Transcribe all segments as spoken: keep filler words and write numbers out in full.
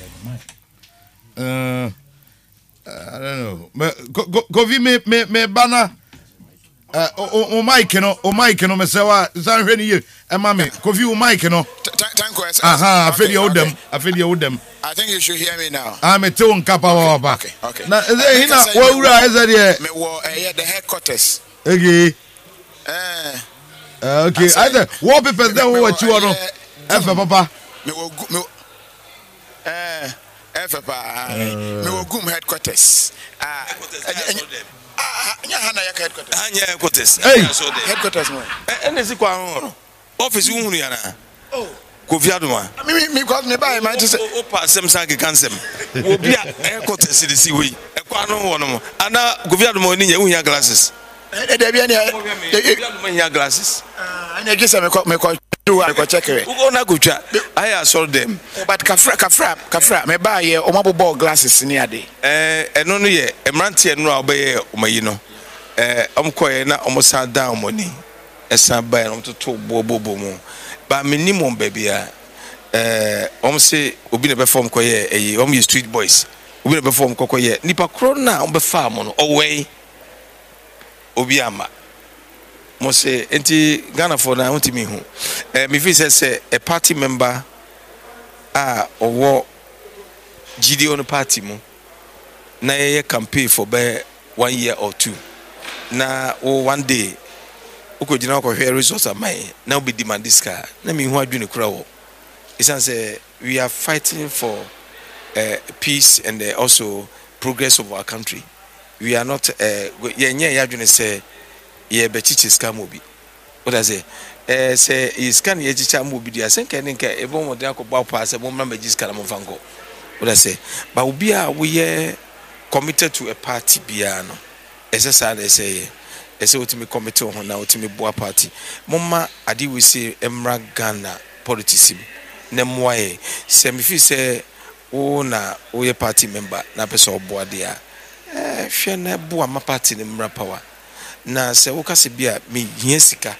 Uh, I don't know. Go go go vi me me me bana. Uh, o o mic no o mic no me say wa san hwe ni ye e ma me ko vi o mic no. Thank you. Aha, afedi ya udem, afedi ya udem. I think you should hear me now. Ah, me te won kapa wa ba. Okay, okay. Na e hina wa wura e say de me wo eh the headquarters. Okay. Eh. Okay, I say what people there wo chi wo no. E fe papa. Me wo me eh e fe pa. Me wo gum headquarters. Ah. Anya hana ya headquarters. Anya headquarters. Hey, headquarters mo. Eh na si kwa ho. Office wu hunu ya na. Oh. Kofi Adoma. Me me me cause me buy my say o pa sem sa ke kansem. Obi a headquarters di si we. E kwa no ho no mo. Ana Kofi Adoma ni nya hu ya glasses. Eh de bia ni Kofi Adoma nya glasses. Ah, anya gisa me me ko do I go check it. Ugo na go twa. I saw them. But kafra kafra kafra me buy ye o maboball glasses ni ade. Eh eno no ye emrante no a obeye omayi no. Eh omkoye na omosa down money. Esa buy no to to bobobo mu. Ba minimum baby a eh om say obi na perform koye eh om street boys. Obi na perform kokoye nipa kro na om be farm no owei obi ama. Mo say enti Ghana for na untimi hu. Eh me feel say a party member ah owo G D on party mu na ye campaign for be one year or two. Na o one day uko jina ko hwe resource amai na obi demand this car na me hu adwene kura wo. It say we are fighting for uh, peace and uh, also progress of our country. We are not uh ye nya ya adwene say ye be chichi scam obi. What I say eh say is can ye chichi am obi dia senka ne nka e bon modern ko ba pa say mo ma magis kala mo fango. What I say but obi a we committed to a party bia no ese sa dey say ese otimi committee ho na otimi boa party momma ade we say emra Ghana politics na moaye se me fi say wo na wo ye party member na pese oboa dia eh hwe na boa ma party ne mra power na se wo kase bia me hia sika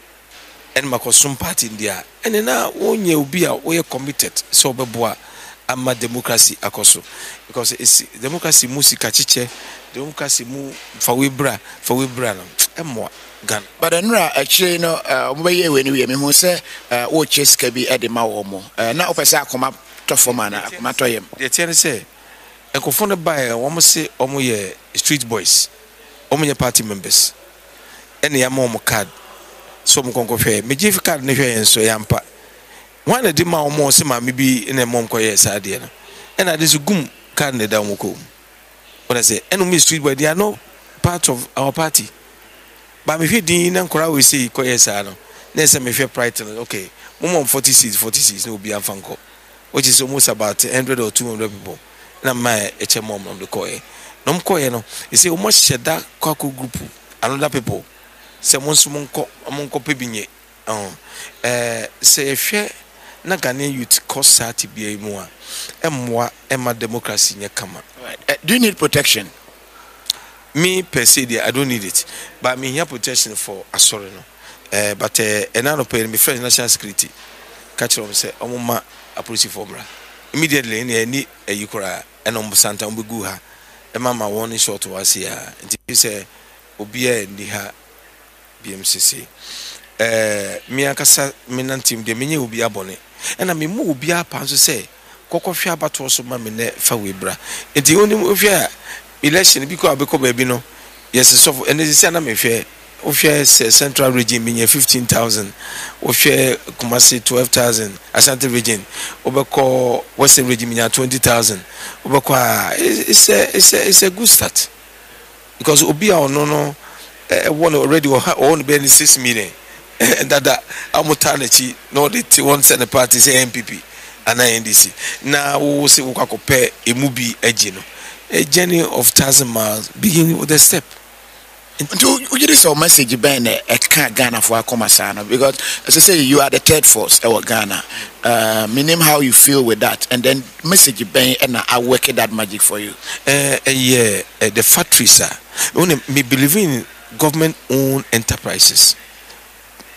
en makosum party ndia ene na wo nye obi a wo ye committed so obeboa ama democracy akoso because it's democracy musika chiche democracy mu fawebra fawebra no emwa Ghana but enra actually no obaye we ni we me hu say wo cheska bi e de ma wo mo na opese akoma to forma na akoma to yem de tiene say ekofo ne buy wo mo say omo ye street boys omo ye party members ene ya mo mo card so mo konko hwe me give card ne hwe enso yampa one de ma omo se ma me bi na mom ko yes ade no and that is gum card ne da mo ko what I say enemy street boy they are not part of our party but me feeding na nkora we say ko yes no na say me hwe pride no okay mom forty seats forty seats no be afanko which is almost about one hundred or two hundred people na my eche mom on the koe no mkoe no you say almost sheda kwako group another people say monso monko monko pebinye uh eh say hwe na Ghanaian youth cause sati bia mu a emwa ema democracy nye kama. Uh, do you need protection? Me per se I don't need it, but me here protection for asori no. Eh but eh enano pay me friend national security catch them say omoma a police formula immediately any any yikura enom santa mbegu ha e mama one short was here nti say obi a ndi ha B M C C eh me akasa me nantim de menye obi abone ena me mu obi apa nso say kokohwe abato so ma me ne fa webra nti oni hwe a election bi ko abeko ba bi no yes so and this na me hwe o hwe central region me fifteen thousand o hwe Kumasi twelve thousand Ashanti region obeko western region me twenty thousand obeko it's a it's a it's a good start because obi a ono no eh one already on be six million and that amutanachi no the one send party say M P P and N D C now we say we kwakope emubi eji no a journey of thousand miles beginning with a step. Do you this message ben e can Ghana for Akomasano because as I say you are the third force our Ghana. Uh meaning how you feel with that and then message ben and I work that magic for you. Uh, uh yeah uh, the factories are only me believe in government owned enterprises.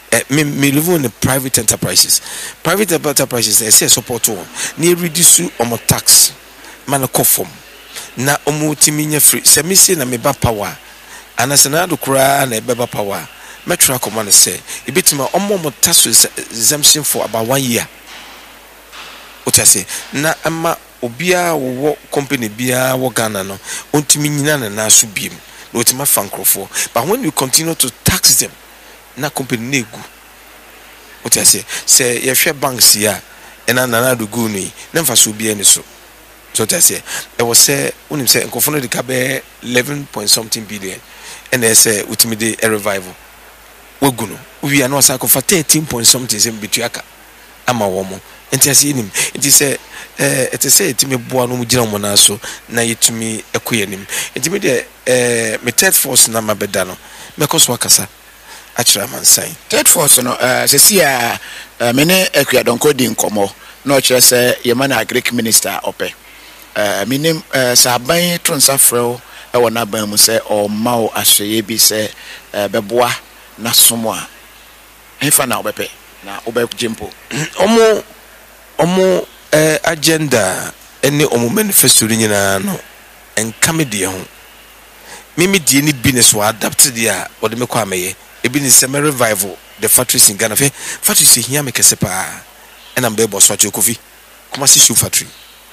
Uh, me, me live in the private enterprises. Private enterprises, they say support one. They reduce omo tax. Man, a na omo timinya free. Se me say na me ba power. And as another cry na beba power. Me try command say. E bit ma omo mo tax exemption for about one year. What I say? Na ama obia wo company bia wo Ghana no. Ontimi nyina na na so biem. No tima fankrofo. But when you continue to tax them, na company negu. What I say? Say your share banks here, and another do go ni. Never so be any so. So what I say? I was say when him say encofono the cabe eleven point something billion, and they say ultimately a revival. We go no. We are not say for thirteen point something sem bituaka. Ama womo. Enti ase nim. Enti say eh eti say eti me boa no mu gina mo na so na yetumi ekoye nim. Enti me de eh me third force na mabeda no. Me koso akasa. Third force no uh se see uh mene ekua donko di nkomo no kire se ye man agric minister ope uh minim uh saban tronsa freo e wona ban mu se o mawo ahye bi se beboa na somo a efa na obepe na obe jimpo omo omo eh agenda ene omo manifesto nyina no enkame de ho mimi die ni business wa adapt dia o de me kwa meye ebi ni semi revival the factories in Ghana fe factories here make sepa and am be boss factory kofi Kumasi shoe factory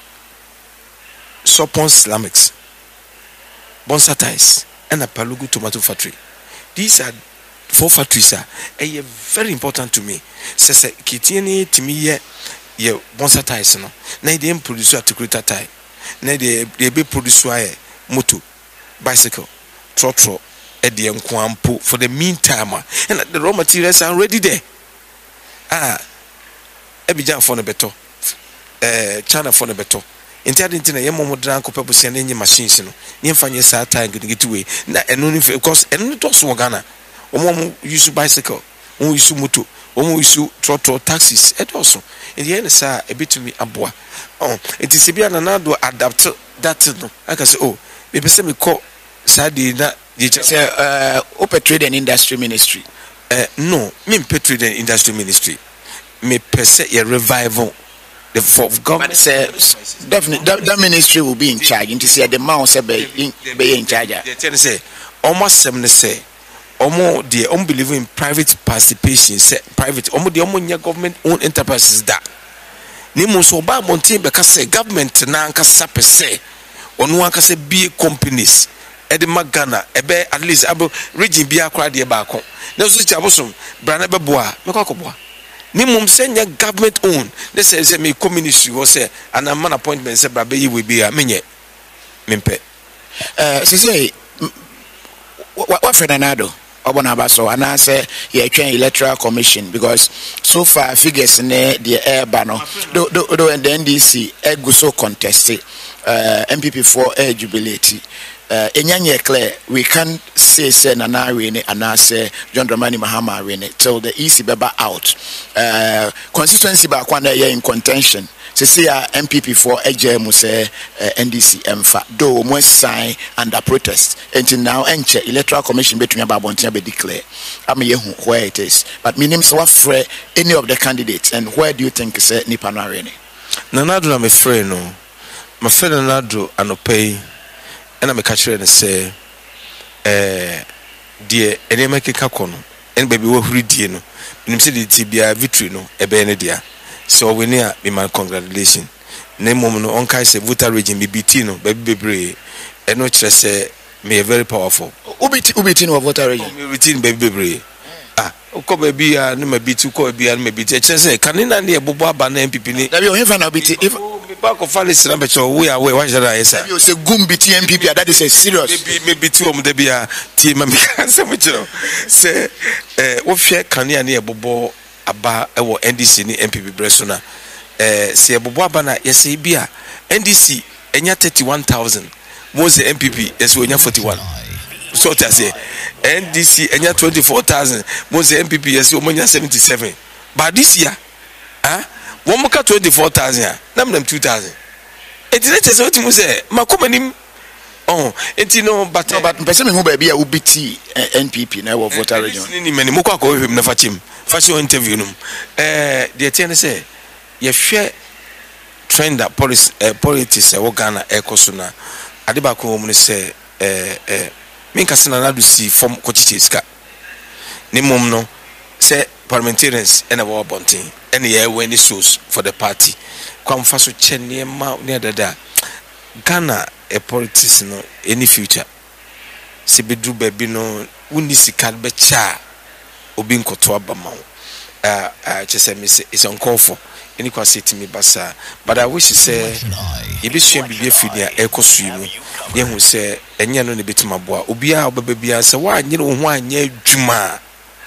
Sopon Islamics Bonsatais and a Palugu tomato factory. These are four factories are eh, very important to me. Sese kitieni timi ye ye Bonsatais no na dey produce articulator tie na dey dey be produce eh, motor bicycle trotro Eddie and Kwampo for the meantime, and the raw materials are already there. Ah, Ebijan for the better, eh, China for the better. In telling to the Yamo Dranko purpose and any machines, no, Yamfanya Sata and get away. And only because and not also Ghana. Omo use bicycle, omo use moto, omo use trotro taxis, and also in the end, sir, a bit to me a boy. Oh, it is a bit another adapt that no. I can say, oh, maybe send me call Sadi that. Say, uh, Open Trade and Industry Ministry. Uh, no, me Open Trade and Industry Ministry. Me per se a revival. The fourth government says definitely that, that ministry will be in charge. You see, the mouse be in, be in charge. They tell say almost seven say, almost the unbelieving in private participation. Say private, almost the almost government owned enterprises that. Nimo so ba monte because say government na anka sape say, onu anka say big companies. Edi magana ebe at least abo region bia kwa de ba ko na so chabosom brana be boa me kwa ko boa ni mum senya government own they say say me community wo say an man appointment say brabe yi we bia menye mempe eh say say what Fernando obona ba so ana say ye twen electoral commission because so far figures in the air bano do do and the N D C egu so contested uh M P P for air jubilate. Uh, Enyanye clear, we can't say say Nana Rene and I say John Dramani Mahama Rene till the E C beba out. Uh, constituency back one year in contention. Se see a M P P for A J M say uh, N D C M F A do mo sign under protest. Until now, enche electoral commission between about Bontia be declare. I mean where it is. But me name so free any of the candidates and where do you think say Nipa na Rene? Nanado na me friend no. My friend Nanado anopay. And I'm a catcher and say, eh, dear, and I make a cacono, and baby, what read you know, and him said it be a victory, no, a benedia. So we near me, my congratulations. Name woman on Kaise, voter region, be bitino, baby, baby, and no chess say, me very powerful. Ubit, ubitino, voter region, routine, baby, baby. Ah, okay, baby, I know maybe two call be and maybe say, can in and near Boba Ban M P P. That you have an abit if. Back of Alice number so we are why should I say you say gumbi T M P P that is a serious maybe maybe two of them be a team say eh what share can ya near bobo aba e wo N D C ni M P P bresona eh say bobo aba na yes e bia N D C enya thirty-one thousand most M P P yes we enya forty-one so to say N D C enya twenty-four thousand most M P P yes we enya seventy-seven but this year ah one more twenty-four thousand, number them two thousand. It is what you say, Macomanim oh enti no but no but person who baby a ubiti N P P na wo voter region ni mani mo kwa ko hwem na fachim fashion interview num eh de tie ne say ye hwe trend that policy uh, politics e wo Ghana e koso na ade ba ko mu ne say eh eh minka sina na do si form ko chicheska ni mum no say parliamentarians and our bonting and ye when source for the party kwam faso chenne ma ne dada Ghana e politics no any future se bedu baby no woni sika be cha obi nkoto abama uh uh chese me say it's uncalled for any kwasiti me basa but I wish say e be sua bibia fidia e koso yi mu ye hu say enya no ne betima boa obi a obaba bia say wa anyere wo ho anya adwuma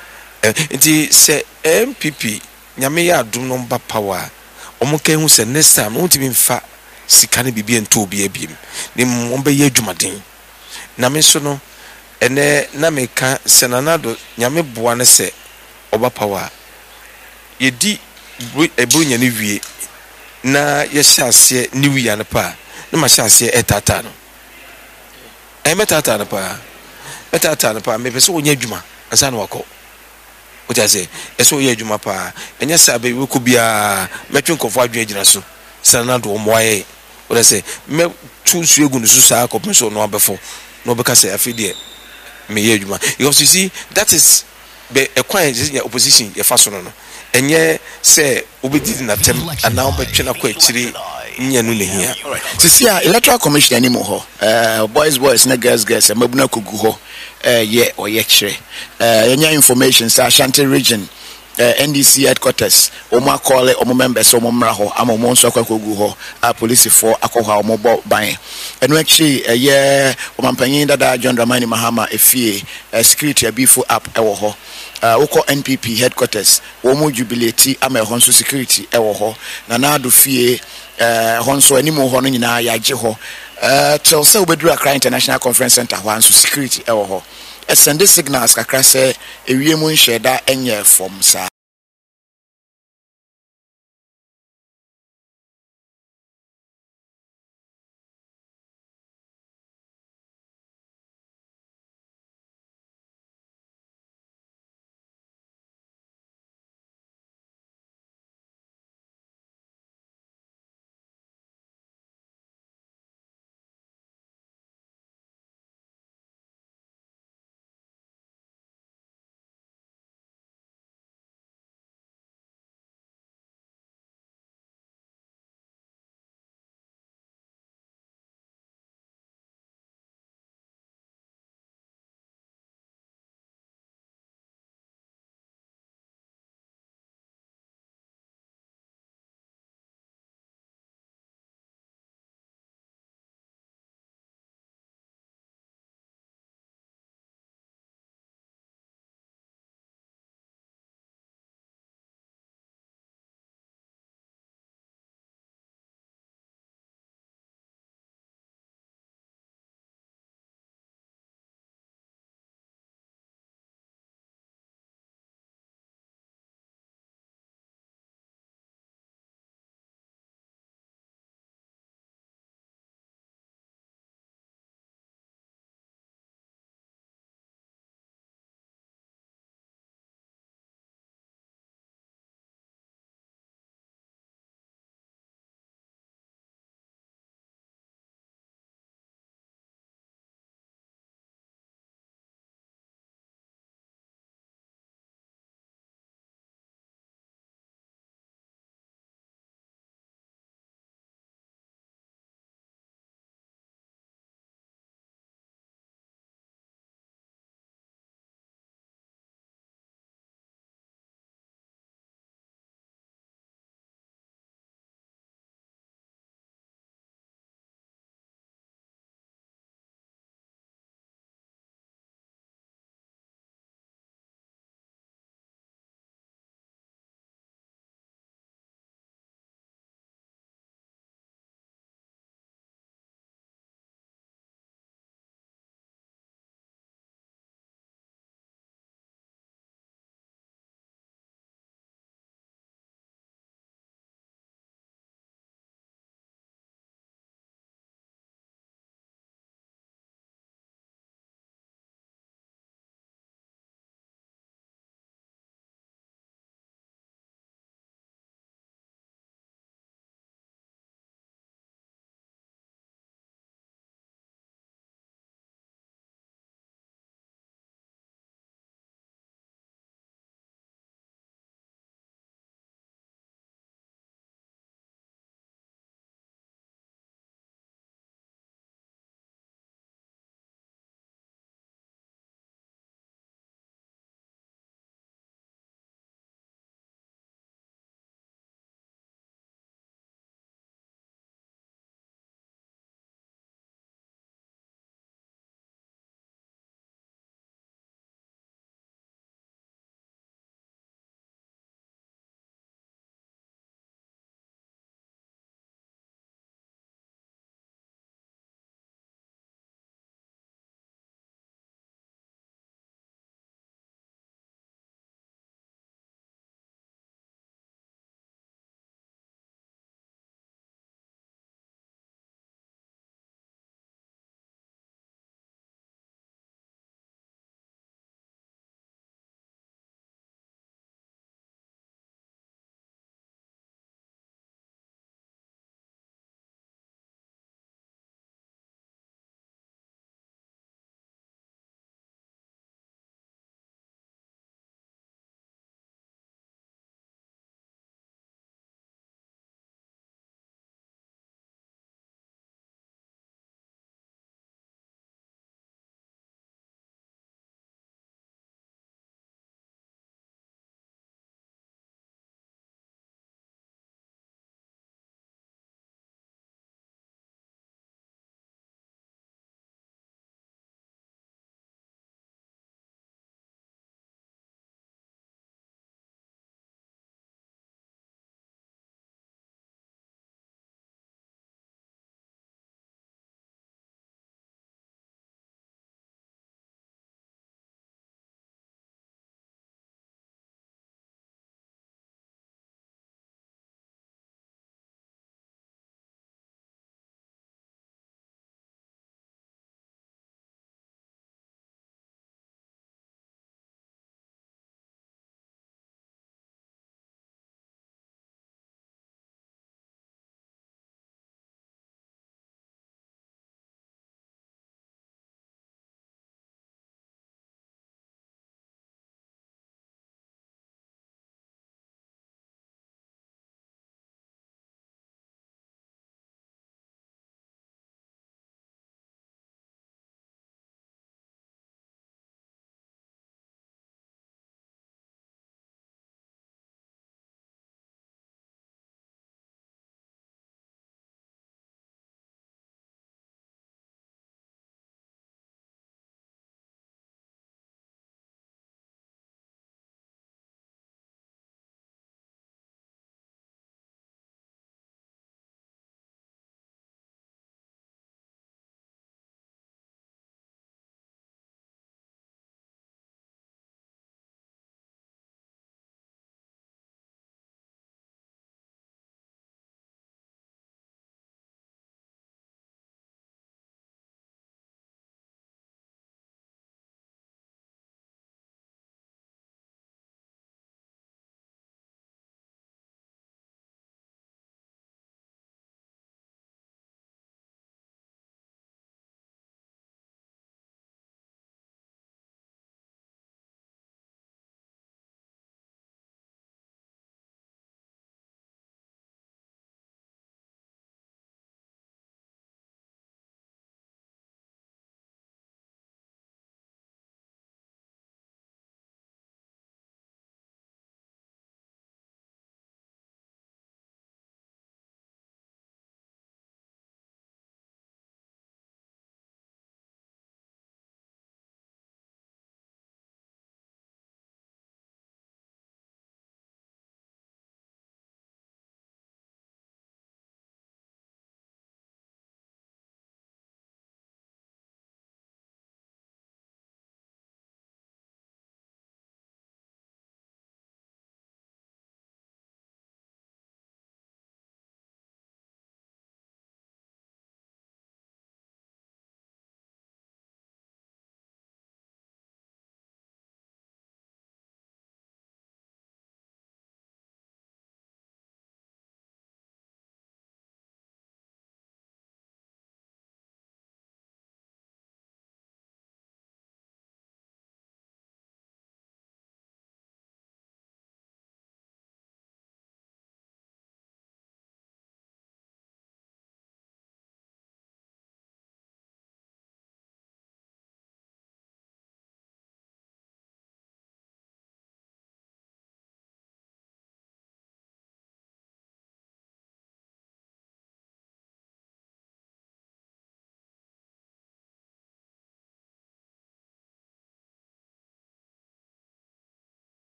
nti say M P P nyame ya adum no mba power omo kan hu say next time no ntimi mfa sika ne bibia nto obi abiem ne momba ye adwumaden na me so no ene na me ka senanado nyame boa ne say oba power ye di ebrunya ne wie na ye hyase ne wie ane pa ne ma hyase etata no e metata ne pa etata ne pa me pese wonya adwuma ansa na wako oja say eso wonya adwuma pa enya sabe we ko bia metwe nkofo adwen agina so senanado o moaye oja say me tu su egu no so sa ko penso no abefo no be ka say afide me ye adwuma because you see that is be a quiet opposition ye faso no no enye say obedi na tem ana obetwe na kwa chiri nya no lehia sisi a electoral commission ani mo ho eh boys boys na girls girls mabuna kogu ho eh ye oye kire eh nya information sa Ashanti region Uh, N D C headquarters omo akole omo members omo mra ho ama omo nso akwakogu ho a police for akoha omo bo ban enu akyi eye omampanyin dada John Dramani Mahama efie uh, security abifo app ewo ho uh, uko N P P headquarters omo jubilate ama ho nso security ewo ho na na do fie uh, ho nso animo ho no nyina ya gye ho uh, Chelsea obeduru Accra International Conference Center ho nso security ewo ho send signals kakra say ewie mu nheda enye from sa